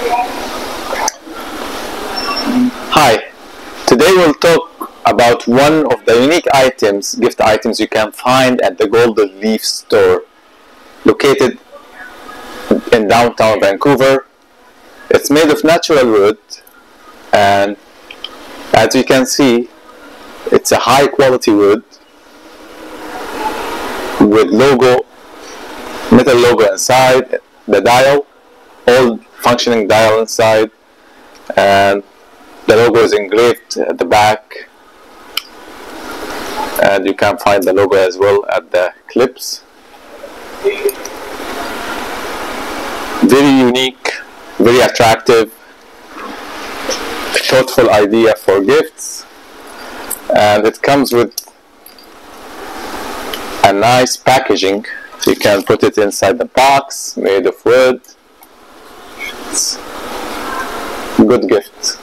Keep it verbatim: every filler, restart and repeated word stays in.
Hi, today we'll talk about one of the unique items, gift items you can find at the Golden Leaf store, located in downtown Vancouver. It's made of natural wood, and as you can see, it's a high quality wood with logo, metal logo inside, the dial, all functioning dial inside, and the logo is engraved at the back, and you can find the logo as well at the clips. Very unique, very attractive, thoughtful idea for gifts, and it comes with a nice packaging. You can put it inside the box made of wood. It's a good gift.